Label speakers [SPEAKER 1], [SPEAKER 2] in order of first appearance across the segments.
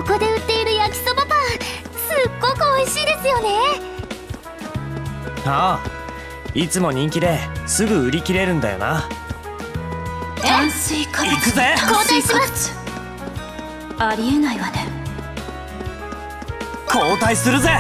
[SPEAKER 1] こで売っている焼きそばパン、すっごく美味しいですよね。
[SPEAKER 2] ああ、いつも人気ですぐ売り切れるんだよな。
[SPEAKER 3] 炭水化物、
[SPEAKER 2] 行くぜ。
[SPEAKER 1] 交代します。
[SPEAKER 3] ありえないわね。
[SPEAKER 2] 交代するぜ。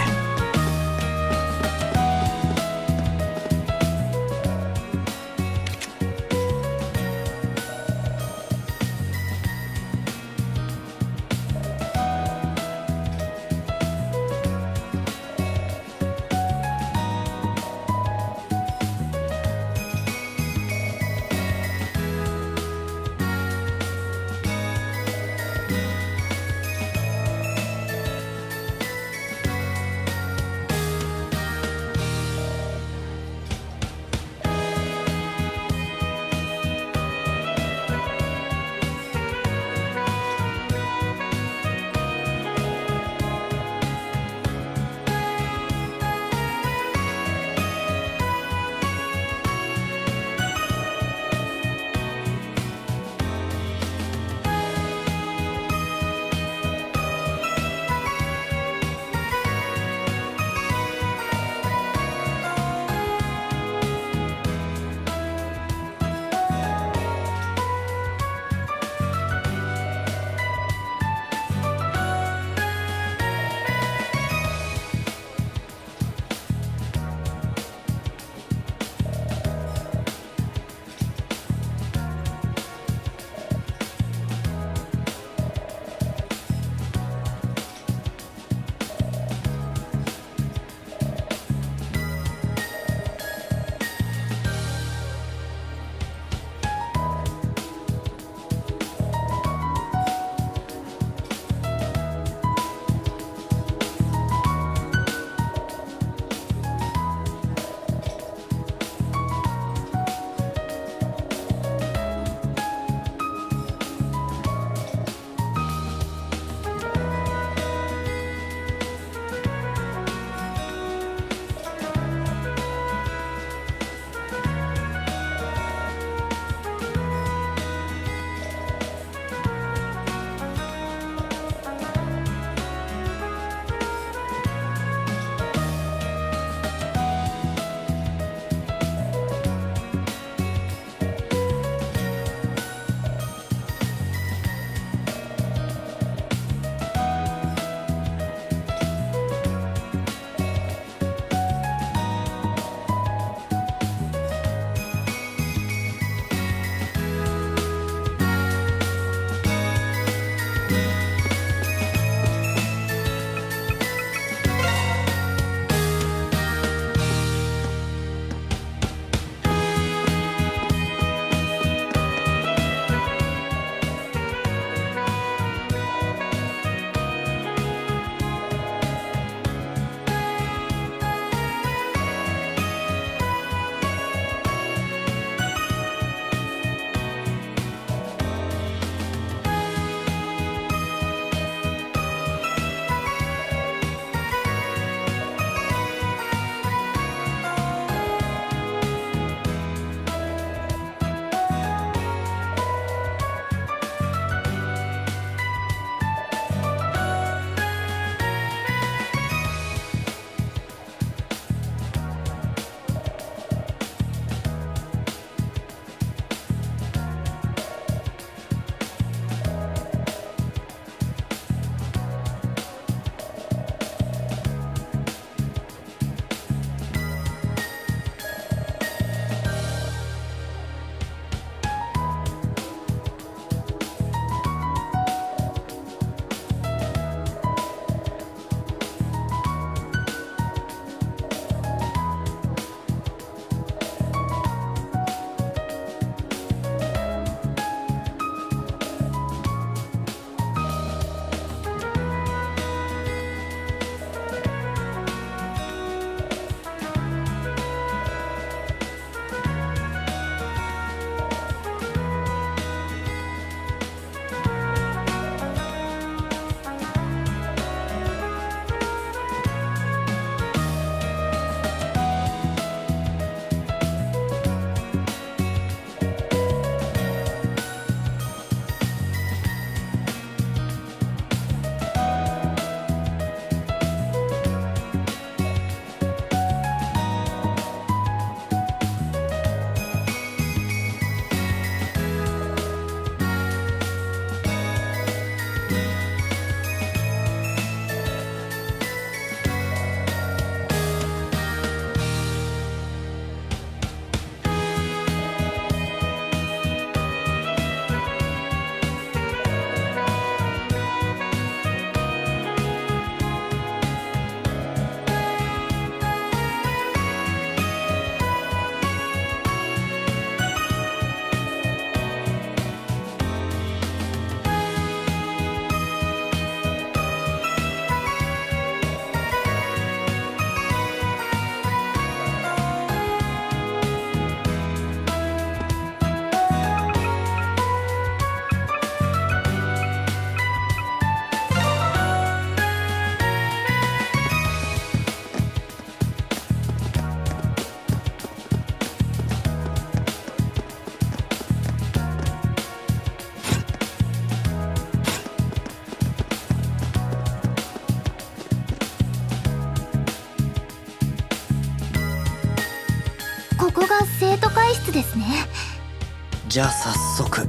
[SPEAKER 1] ですね。
[SPEAKER 2] じゃあ早速。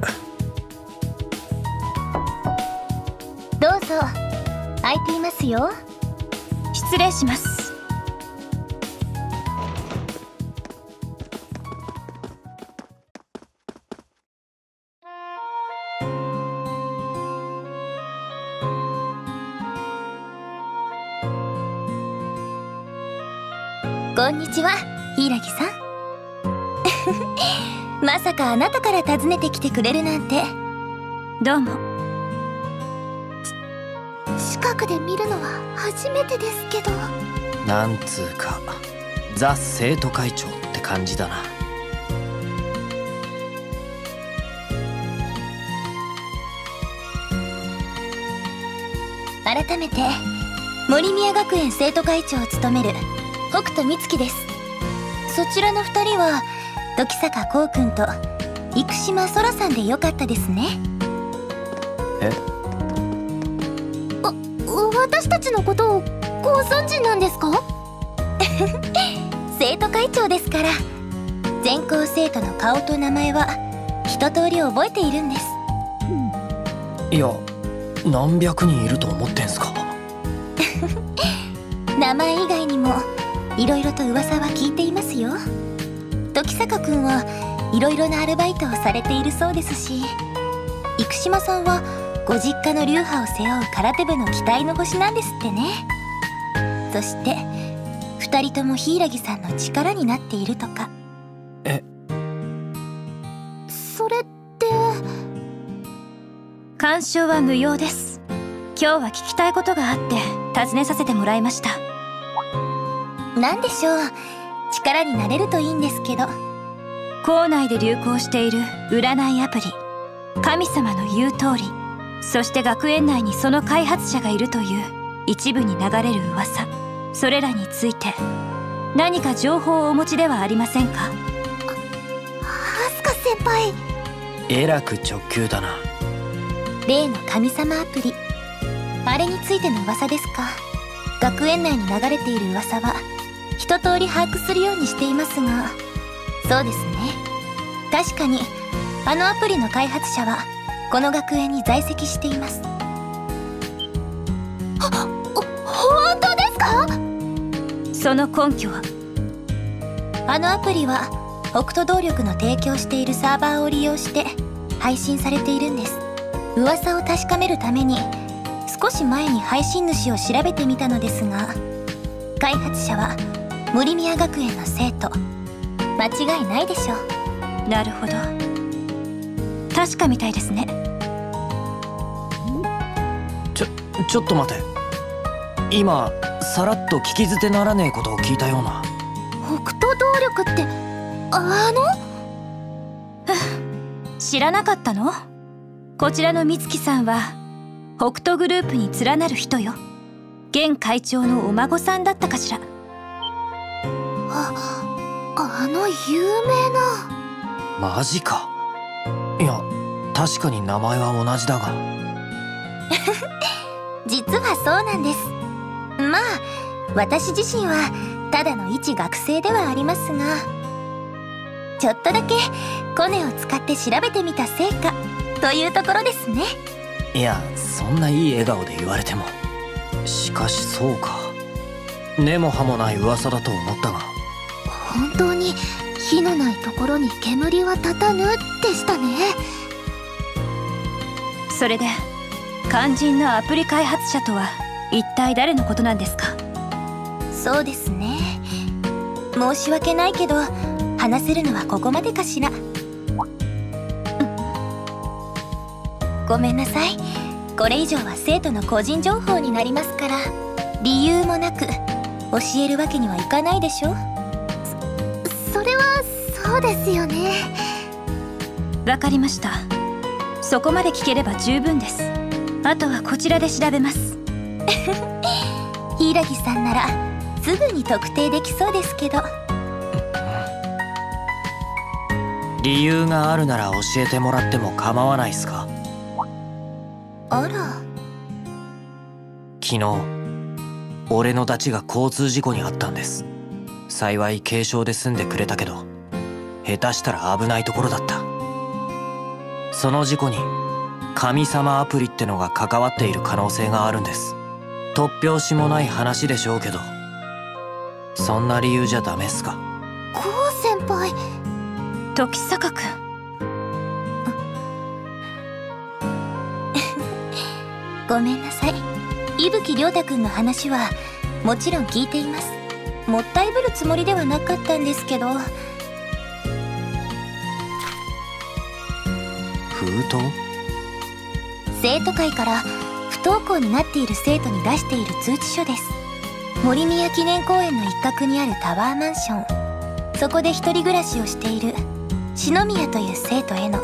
[SPEAKER 1] どうぞ。空いていますよ。
[SPEAKER 3] 失礼します。
[SPEAKER 1] こんにちは、柊さん。まさかあなたから訪ねてきてくれるなんて。
[SPEAKER 3] どうも。
[SPEAKER 1] 近くで見るのは初めてですけど。
[SPEAKER 2] なんつうかザ生徒会長って感じだな。
[SPEAKER 1] 改めて森宮学園生徒会長を務める北斗美月です。そちらの2人は時坂こうくんと生島空さんでよかったですね。
[SPEAKER 2] え？
[SPEAKER 1] 私たちのことをご存知なんですか？生徒会長ですから、全校生徒の顔と名前は一通り覚えているんです。
[SPEAKER 2] いや、何百人いると思ってんすか？
[SPEAKER 1] 名前以外にもいろいろと噂は聞いていますよ。時坂くんはいろいろなアルバイトをされているそうですし、生島さんはご実家の流派を背負う空手部の期待の星なんですってね。そして2人とも柊さんの力になっているとか。
[SPEAKER 2] え？
[SPEAKER 1] それって
[SPEAKER 3] 干渉は無用です。今日は聞きたいことがあって尋ねさせてもらいました。
[SPEAKER 1] 何でしょう。力になれるといいんですけど。
[SPEAKER 3] 校内で流行している占いアプリ、神様の言う通り、そして学園内にその開発者がいるという一部に流れる噂、それらについて何か情報をお持ちではありませんか？
[SPEAKER 1] アスカ先輩。
[SPEAKER 2] えらく直球だな。
[SPEAKER 1] 例の神様アプリ、あれについての噂ですか？学園内に流れている噂は一通り把握するようにしていますが。そうですね、確かにあのアプリの開発者はこの学園に在籍しています。本当ですか？
[SPEAKER 3] その根拠は？
[SPEAKER 1] あのアプリは北斗動力の提供しているサーバーを利用して配信されているんです。噂を確かめるために少し前に配信主を調べてみたのですが、開発者は森宮学園の生徒、間違いないでしょう。
[SPEAKER 3] なるほど、確かみたいですね。
[SPEAKER 2] ちょっと待て。今さらっと聞き捨てならねえことを聞いたような。
[SPEAKER 1] 北斗動力って
[SPEAKER 3] 知らなかったの？こちらの美月さんは北斗グループに連なる人よ。現会長のお孫さんだったかしら。
[SPEAKER 1] あの有名な。
[SPEAKER 2] マジか。いや、確かに名前は同じだが。
[SPEAKER 1] 実はそうなんです。まあ私自身はただの一学生ではありますが、ちょっとだけコネを使って調べてみた成果というところですね。
[SPEAKER 2] いや、そんないい笑顔で言われても。しかしそうか、根も葉もない噂だと思ったが。
[SPEAKER 1] 本当に火のないところに煙は立たぬでしたね。
[SPEAKER 3] それで肝心のアプリ開発者とは一体誰のことなんですか？
[SPEAKER 1] そうですね、申し訳ないけど話せるのはここまでかしら。ごめんなさい、これ以上は生徒の個人情報になりますから。理由もなく教えるわけにはいかないでしょ。それはそうですよね。
[SPEAKER 3] わかりました。そこまで聞ければ十分です。あとはこちらで調べます。
[SPEAKER 1] 柊さんならすぐに特定できそうですけど。
[SPEAKER 2] 理由があるなら教えてもらっても構わないっすか？
[SPEAKER 1] あら。
[SPEAKER 2] 昨日俺のダチが交通事故に遭ったんです。幸い軽傷で済んでくれたけど、 下手したら危ないところだった。その事故に神様アプリってのが関わっている可能性があるんです。突拍子もない話でしょうけど、そんな理由じゃダメっすか？
[SPEAKER 1] こう先輩。
[SPEAKER 3] 時坂君。
[SPEAKER 1] ごめんなさい。伊吹亮太くんの話はもちろん聞いています。もったいぶるつもりではなかったんですけど。
[SPEAKER 2] 封筒？
[SPEAKER 1] 生徒会から不登校になっている生徒に出している通知書です。森宮記念公園の一角にあるタワーマンション、そこで一人暮らしをしている篠宮という生徒への。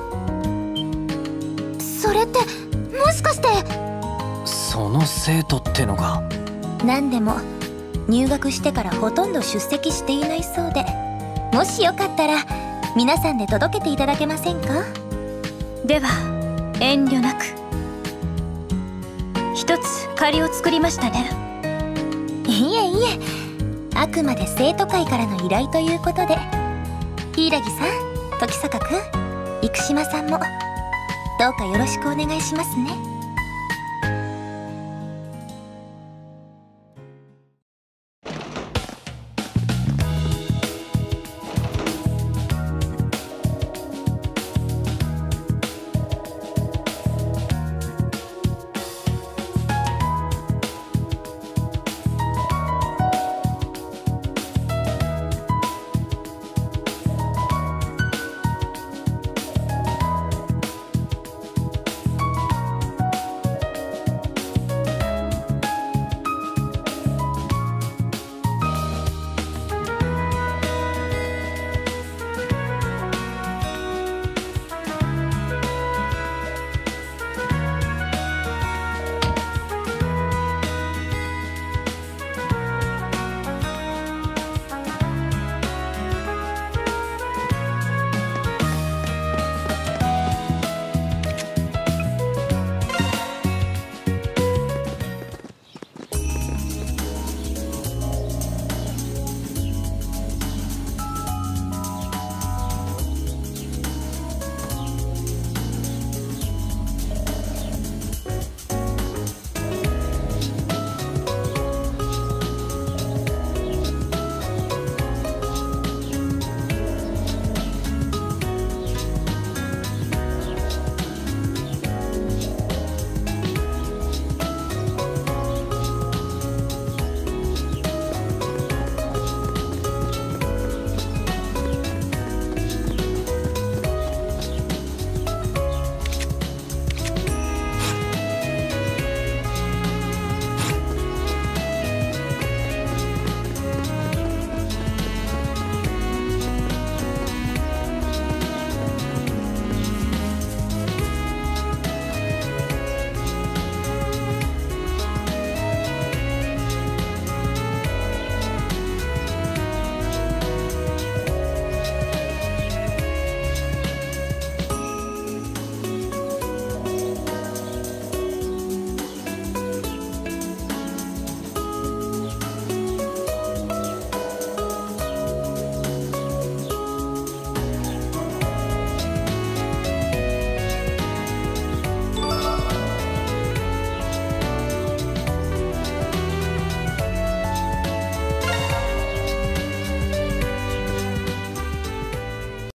[SPEAKER 1] それってもしかして。
[SPEAKER 2] その生徒ってのが。
[SPEAKER 1] 何でも入学してからほとんど出席していないそうで、もしよかったら皆さんで届けていただけませんか？
[SPEAKER 3] では遠慮なく。一つ借りを作りましたね。
[SPEAKER 1] いえいえ、あくまで生徒会からの依頼ということで。柊さん、時坂くん、生島さんもどうかよろしくお願いしますね。